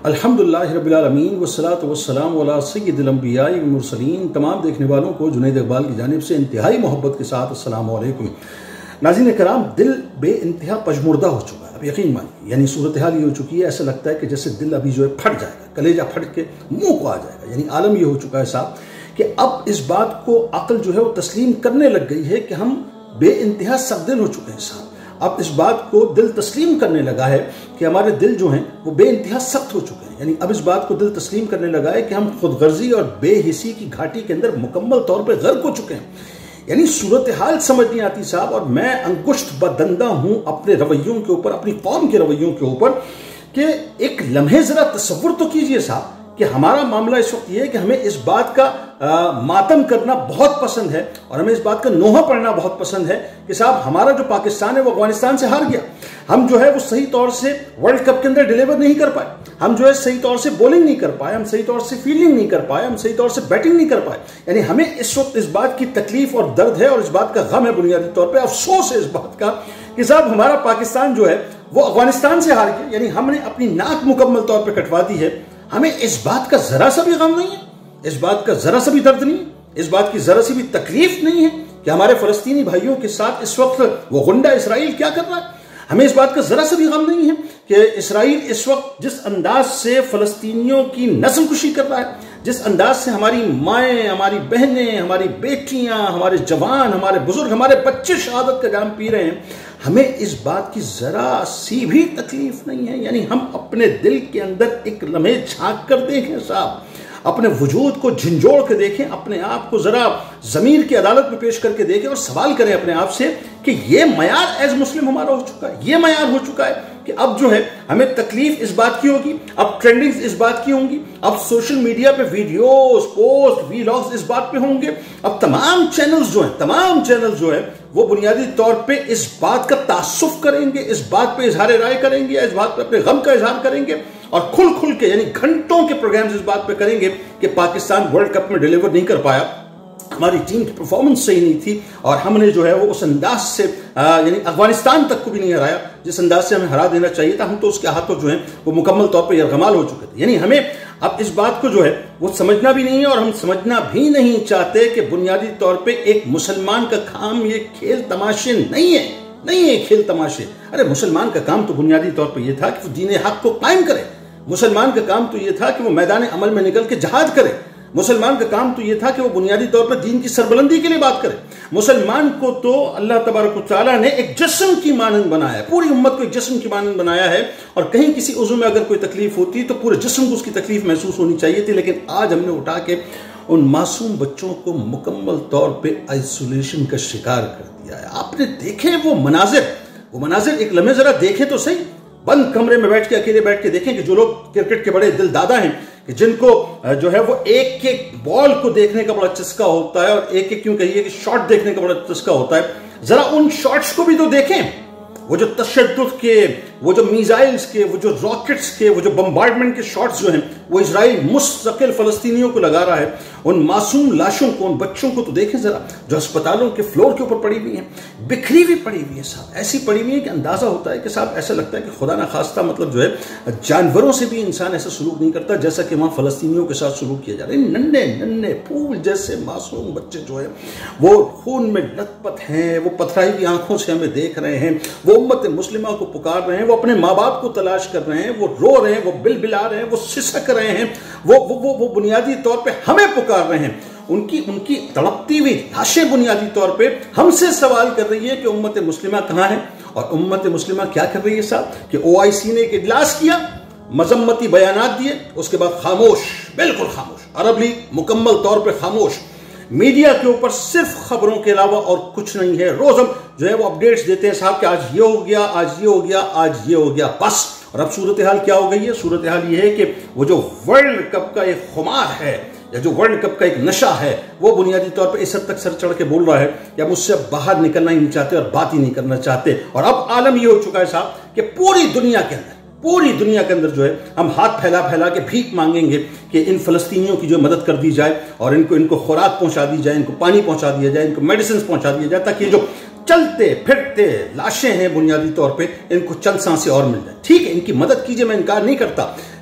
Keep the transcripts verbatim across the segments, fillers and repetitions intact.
अल्हम्दुलिल्लाह रब्बिल आलमीन वस्सलातु वस्सलामु अला सय्यिदिल अंबिया वल मुरसलीन। तमाम देखने वालों को जुनैद इकबाल की जानिब से इंतहाई मोहब्बत के साथ अस्सलामु अलैकुम। नाज़रीन कराम, दिल बे इंतहा पजमुर्दा हो चुका है। अब यकीन मानिए, यानी सूरत हाल ये हो चुकी है, ऐसा लगता है कि जैसे दिल अभी जो है फट जाएगा, कलेजा फट के मुंह को आ जाएगा। यानी आलम ये हो चुका है साहब कि अब इस बात को अक्ल जो है वो तस्लीम करने लग गई है कि हम बे इंतहा सख्त हो चुके हैं साहब। अब इस बात को दिल तस्लीम करने लगा है कि हमारे दिल जो हैं वो बे इंतहा सख्त हो चुके हैं। यानी अब इस बात को दिल तस्लीम करने लगा है कि हम खुदगर्जी और बेहिसी की घाटी के अंदर मुकम्मल तौर पर गर्क हो चुके हैं। यानी सूरत हाल समझ नहीं आती साहब, और मैं अंगुश्त बदंदा हूं अपने रवैयों के ऊपर, अपनी कौम के रवैयों के ऊपर, कि एक लम्हे जरा तसव्वुर तो कीजिए साहब कि हमारा मामला इस वक्त ये है कि हमें इस बात का आ, मातम करना बहुत पसंद है और हमें इस बात का नोहा पढ़ना बहुत पसंद है कि साहब हमारा जो पाकिस्तान है वो अफगानिस्तान से हार गया। हम जो है वो सही तौर से वर्ल्ड कप के अंदर डिलीवर नहीं कर पाए, हम जो है सही तौर से बॉलिंग नहीं कर पाए, हम सही तौर से फील्डिंग नहीं कर पाए, हम सही तौर से बैटिंग नहीं कर पाए। यानी हमें इस वक्त इस बात की तकलीफ और दर्द है और इस बात का गम है, बुनियादी तौर पर अफसोस है इस बात का कि साहब हमारा पाकिस्तान जो है वो अफगानिस्तान से हार गया। यानी हमने अपनी नाक मुकम्मल तौर पर कटवा दी है। हमें इस बात का जरा सा भी गम नहीं है, इस बात का जरा सा भी दर्द नहीं है, इस बात की जरा सी भी तकलीफ नहीं है कि हमारे फलस्तीनी भाइयों के साथ इस वक्त वो गुंडा इसराइल क्या कर रहा है। हमें इस बात का जरा सा भी गम नहीं है कि इसराइल इस वक्त जिस अंदाज से फलस्तीनियों की नस्लकुशी कर रहा है, जिस अंदाज से हमारी माएँ, हमारी बहनें, हमारी बेटियां, हमारे जवान, हमारे बुजुर्ग, हमारे बच्चे शहादत का जाम पी रहे हैं, हमें इस बात की जरा सी भी तकलीफ नहीं है। यानी हम अपने दिल के अंदर एक लम्हे झांक कर देखें साहब, अपने वजूद को झंझोड़ के देखें, अपने आप को जरा जमीर की अदालत में पेश करके देखें और सवाल करें अपने आप से कि ये मयार एज मुस्लिम हमारा हो चुका है, ये मयार हो चुका है कि अब जो है हमें तकलीफ इस बात की होगी, अब ट्रेंडिंग्स इस बात की होंगी, अब सोशल मीडिया पे वीडियोस, पोस्ट, वीलॉग्स इस बात पे होंगे, अब तमाम चैनल्स जो हैं तमाम चैनल्स जो है वो बुनियादी तौर पे इस बात का तासुफ करेंगे, इस बात पे इजहार राय करेंगे, इस बात पे अपने गम का इजहार करेंगे और खुल खुल के यानी घंटों के प्रोग्राम्स इस बात पे करेंगे कि पाकिस्तान वर्ल्ड कप में डिलीवर नहीं कर पाया, हमारी टीम की परफॉर्मेंस सही नहीं थी और हमने जो है वो उस अंदाज से यानी अफगानिस्तान तक को भी नहीं हराया जिस अंदाज से हमें हरा देना चाहिए था। हम तो उसके हाथों जो है वो मुकम्मल तौर पर यरगमाल हो चुके थे। यानी हमें अब इस बात को जो है वो समझना भी नहीं है और हम समझना भी नहीं चाहते कि बुनियादी तौर पे एक मुसलमान का काम ये खेल तमाशे नहीं है, नहीं है खेल तमाशे। अरे मुसलमान का काम तो बुनियादी तौर पे ये था कि वो दीन हक को कायम करे, मुसलमान का काम तो ये था कि वो मैदान अमल में निकल के जहाद करे, मुसलमान का काम तो ये था कि वो बुनियादी तौर पर दीन की सरबुलंदी के लिए बात करे। मुसलमान को तो अल्लाह तबारक व तआला ने एक जिस्म की मानंद बनाया है, पूरी उम्मत को एक जिस्म की मानंद बनाया है और कहीं किसी उज़्व में अगर कोई तकलीफ होती तो पूरे जिस्म को उसकी तकलीफ महसूस होनी चाहिए थी। लेकिन आज हमने उठा के उन मासूम बच्चों को मुकम्मल तौर पर आइसोलेशन का शिकार कर दिया है। आपने देखे वो मनाजिर, वो मनाजिर एक लम्हे जरा देखें तो सही, बंद कमरे में बैठ के अकेले बैठ के देखें कि जो लोग क्रिकेट के बड़े दिल दादा हैं कि जिनको जो है वो एक एक बॉल को देखने का बड़ा चस्का होता है और एक एक क्यों कहिए कि शॉट देखने का बड़ा चस्का होता है, जरा उन शॉट्स को भी तो देखें। वो जो तशद्दुद के, वो जो मिसाइल्स के, वो जो रॉकेट्स के, वो जो बम्बार्डमेंट के शॉट्स जो हैं वो इजराइल मुस्तकिल फलस्तीनियों को लगा रहा है, उन मासूम लाशों को, उन बच्चों को तो देखें जरा जो अस्पतालों के फ्लोर के ऊपर पड़ी हुई हैं, बिखरी हुई पड़ी हुई है साहब, ऐसी पड़ी हुई है कि अंदाजा होता है कि साहब ऐसा लगता है कि खुदा ना खास्ता मतलब जो है जानवरों से भी इंसान ऐसा सलूक नहीं करता जैसा कि वहाँ फलस्तीनियों के साथ सलूक किया जा रहा है। नन्हे नन्हे फूल जैसे मासूम बच्चे जो है वो खून में लथपथ हैं, वो पथराई हुई आंखों से हमें देख रहे हैं, वो उम्मत मुस्लिमा को पुकार रहे हैं, वो अपने माँ बाप को तलाश कर रहे हैं, वो रो रहे हैं, वो बिलबिला रहे हैं, वो सिसक रहे हैं, वो वो वो, वो बुनियादी तौर पे हमें पुकार रहे हैं। उनकी उनकी तड़पती हुई लाशें बुनियादी तौर पे हमसे सवाल कर रही है कि उम्मत मुस्लिमा कहाँ है। और उम्मत मुस्लिमा क्या कर रही है साहब कि ओ आई सी ने एक इजलास किया, मजम्मती बयानात दिए, उसके बाद खामोश, बिल्कुल खामोश, अरब लीग मुकम्मल तौर पर खामोश, मीडिया के ऊपर सिर्फ खबरों के अलावा और कुछ नहीं है। रोज हम जो है वो अपडेट्स देते हैं साहब कि आज ये हो गया, आज ये हो गया, आज ये हो गया, बस। और अब सूरत हाल क्या हो गई है? सूरत हाल ये है कि वो जो वर्ल्ड कप का एक खुमार है या जो वर्ल्ड कप का एक नशा है वो बुनियादी तौर पर इस हद तक सर चढ़ के बोल रहा है कि हम उससे बाहर निकलना ही नहीं चाहते और बात ही नहीं करना चाहते। और अब आलम ये हो चुका है साहब कि पूरी दुनिया के अंदर पूरी दुनिया के अंदर जो है हम हाथ फैला फैला के भीख मांगेंगे कि इन फलस्तीनियों की जो मदद कर दी जाए और इनको इनको खुराक पहुंचा दी जाए, इनको पानी पहुंचा दिया जाए, इनको मेडिसिन पहुंचा दिया जाए, ताकि जो चलते फिरते लाशें हैं बुनियादी तौर पे इनको चंद सांसें और मिल जाए। ठीक है, इनकी मदद कीजिए, मैं इनकार नहीं करता,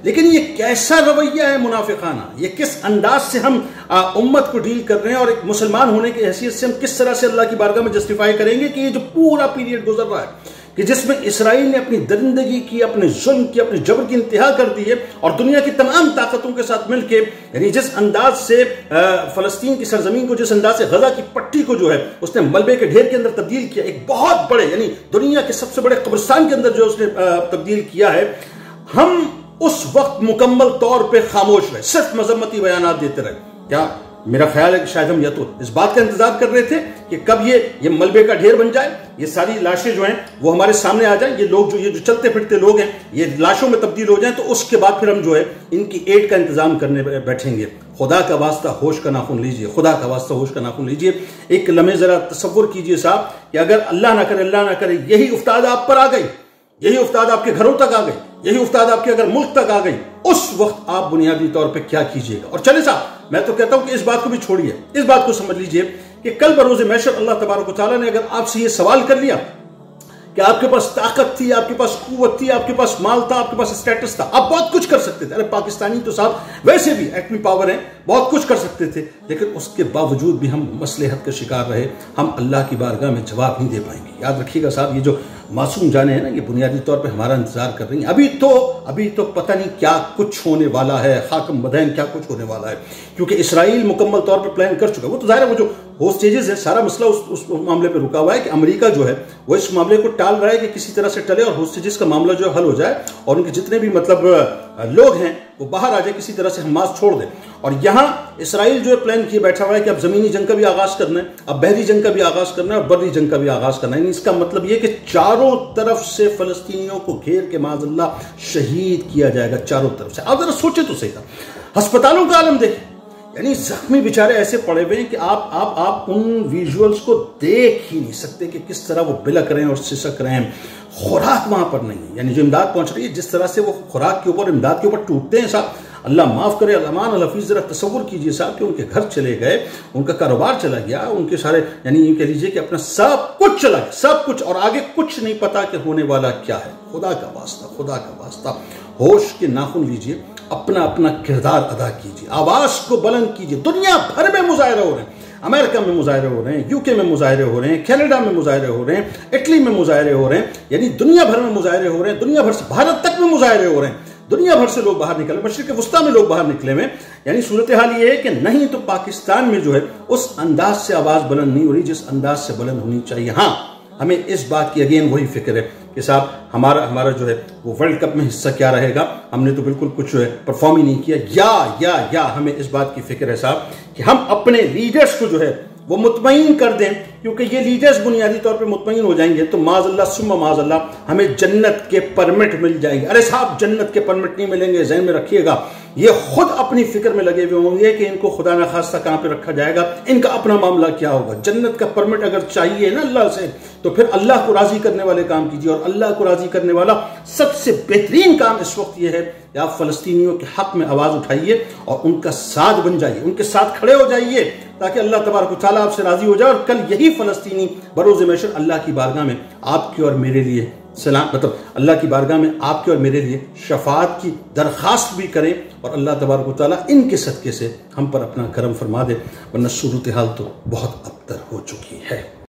लेकिन ये कैसा रवैया है मुनाफिकाना, ये किस अंदाज से हम आ, उम्मत को डील कर रहे हैं, और एक मुसलमान होने की हैसियत से हम किस तरह से अल्लाह की बारगाह में जस्टिफाई करेंगे कि ये जो पूरा पीरियड गुजर रहा है कि जिसमें इसराइल ने अपनी दरिंदगी की, अपने जुल्म की, अपने जबर की इंतहा कर दी है, और दुनिया की तमाम ताकतों के साथ मिलकर यानी जिस अंदाज से फलस्तीन की सरजमीन को, जिस अंदाज से गजा की पट्टी को जो है उसने मलबे के ढेर के अंदर तब्दील किया, एक बहुत बड़े यानी दुनिया के सबसे बड़े कब्रिस्तान के अंदर जो उसने तब्दील किया है, हम उस वक्त मुकम्मल तौर पर खामोश रहे, सिर्फ मजम्मती बयान देते रहे। क्या मेरा ख्याल है कि शायद हम या तो इस बात का इंतजार कर रहे थे कि कब ये ये मलबे का ढेर बन जाए, ये सारी लाशें जो हैं वो हमारे सामने आ जाएं, ये लोग जो ये जो चलते फिरते लोग हैं ये लाशों में तब्दील हो जाएं, तो उसके बाद फिर हम जो है इनकी एड का इंतजाम करने बैठेंगे। खुदा का वास्ता होश का नाखून लीजिए, खुदा का वास्ता होश का नाखून लीजिए। एक लम्हे जरा तसव्वुर कीजिए साहब कि अगर अल्लाह ना करे अल्लाह ना करे यही उफ्ताद आप पर आ गई, यही उफ्ताद आपके घरों तक आ गई, यही उफ्ताद आपके अगर मुल्क तक आ गई, उस वक्त आप बुनियादी तौर पे क्या कीजिएगा। और चले साहब, मैं तो कहता हूं कि इस बात को भी छोड़िए, इस बात को समझ लीजिए कि कल बरोज़ महशर अल्लाह तबारक व तआला ने अगर आपसे ये सवाल कर लिया कि आपके पास ताकत थी, आपके पास कुव्वत थी, आपके पास माल था, आपके पास स्टेटस था, आप बहुत कुछ कर सकते थे। अरे पाकिस्तानी तो साहब वैसे भी एटमी पावर है, बहुत कुछ कर सकते थे, लेकिन उसके बावजूद भी हम मसलहत के शिकार रहे, हम अल्लाह की बारगाह में जवाब नहीं दे पाएंगे। याद रखिएगा साहब, ये जो मासूम जाने हैं ना, ये बुनियादी तौर पे हमारा इंतजार कर रही हैं। अभी तो अभी तो पता नहीं क्या कुछ होने वाला है, खाकम बदैन क्या कुछ होने वाला है, क्योंकि इसराइल मुकम्मल तौर पे प्लान कर चुका है। वो तो जाहिर है वो जो होस्टेजेस है, सारा मसला उस, उस मामले पे रुका हुआ है कि अमेरिका जो है वो इस मामले को टाल रहा है कि किसी तरह से टले और होस्टेजेस का मामला जो हल हो जाए और उनके जितने भी मतलब लोग हैं वो बाहर आ जाए, किसी तरह से हमास छोड़ दें। और यहाँ इसराइल जो है प्लान किए बैठा हुआ है कि अब जमीनी जंग का भी आगाज करना है, अब बहरी जंग का भी आगाज करना है और बर्री जंग का भी आगाज करना है। इसका मतलब यह कि चारों तरफ से फलस्तीनियों को घेर के माज़अल्लाह शहीद किया जाएगा, चारों तरफ से। आप जरा सोचे तो सही था, अस्पतालों का आलम देखें, यानी जख्मी बेचारे ऐसे पड़े हुए हैं कि आप आप आप उन विजुअल्स को देख ही नहीं सकते कि किस तरह वो बिलक रहे हैं और सिसक रहे हैं। खुराक वहां पर नहीं है, यानी जो इमदाद पहुंच रही है, जिस तरह से वो खुराक के ऊपर, इमदाद के ऊपर टूटते हैं साहब, अल्लाह माफ करे, अमान अल हफीज। जरा तसव्वुर कीजिए साहब कि उनके घर चले गए, उनका कारोबार चला गया, उनके सारे यानी यूं कह लीजिए कि अपना सब कुछ चला गया, सब कुछ, और आगे कुछ नहीं पता कि होने वाला क्या है। खुदा का वास्ता, खुदा का वास्ता, होश के नाखून लीजिए, अपना अपना किरदार अदा कीजिए, आवाज को बुलंद कीजिए। दुनिया भर में मुजाहरे हो रहे हैं, अमेरिका में मुजाहरे हो रहे हैं, यूके में मुजाहरे हो रहे हैं, कनाडा में मुजाहरे हो रहे हैं, इटली में मुजाहरे हो रहे हैं, यानी दुनिया भर में मुजाहरे हो रहे हैं, दुनिया भर से भारत तक में मुजाहरे हो रहे हैं, दुनिया भर से लोग बाहर निकले, मशरिक वस्ता में लोग बाहर निकले हुए। यानी सूरत हाल ये है कि नहीं तो पाकिस्तान में जो है उस अंदाज से आवाज बुलंद नहीं हो रही जिस अंदाज से बुलंद होनी चाहिए। हाँ, हमें इस बात की अगेन वही फिक्र है कि साहब हमारा हमारा जो है वो वर्ल्ड कप में हिस्सा क्या रहेगा, हमने तो बिल्कुल कुछ परफॉर्म ही नहीं किया, या या या हमें इस बात की फिक्र है साहब कि हम अपने लीडर्स को जो है वो मुतमईन कर दें, क्योंकि ये लीडर्स बुनियादी तौर पे मुतमईन हो जाएंगे तो माज़अल्लाह सुम्मा माज़अल्लाह हमें जन्नत के परमिट मिल जाएंगे। अरे साहब जन्नत के परमिट नहीं मिलेंगे, ज़हन में रखिएगा। ये खुद अपनी फिक्र में लगे हुए होंगे कि इनको खुदा न खास्ता कहां पे रखा जाएगा, इनका अपना मामला क्या होगा। जन्नत का परमिट अगर चाहिए ना अल्लाह से, तो फिर अल्लाह को राजी करने वाले काम कीजिए, और अल्लाह को राजी करने वाला सबसे बेहतरीन काम इस वक्त यह है कि आप फलस्तीनियों के हक में आवाज उठाइए और उनका साथ बन जाइए, उनके साथ खड़े हो जाइए, ताकि अल्लाह तबारक व तआला आपसे राजी हो जाए। और कल यही फलस्तीनी बरोज़ महशर अल्लाह की बारगाह में आपके और मेरे लिए सलाम मतलब अल्लाह की बारगाह में आपके और मेरे लिए शफाअत की दरख्वास्त भी करें, और अल्लाह तबारक व तआला इनके सदक़े से हम पर अपना करम फरमा दे, वरना सूरत हाल तो बहुत अबतर हो चुकी है।